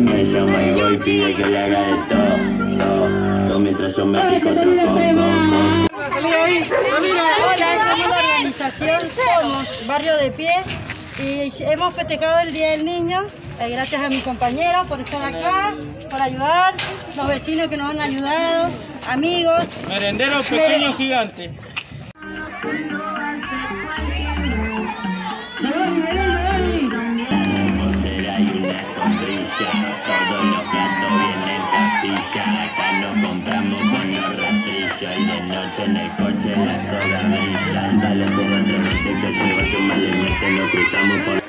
Me llama y voy, pide que le haga de todo mientras yo me pico otro coco. Hola, somos la organización Somos Barrio de Pie y hemos festejado el Día del Niño. Gracias a mis compañeros por estar acá, por ayudar, los vecinos que nos han ayudado, amigos. Merenderos pequeños gigantes. Todos los gatos vienen pastilla. Acá nos compramos con los rastrillos. Y de noche en el coche la soga brilla. Dale por otro vete que llevo tu mal y nos cruzamos por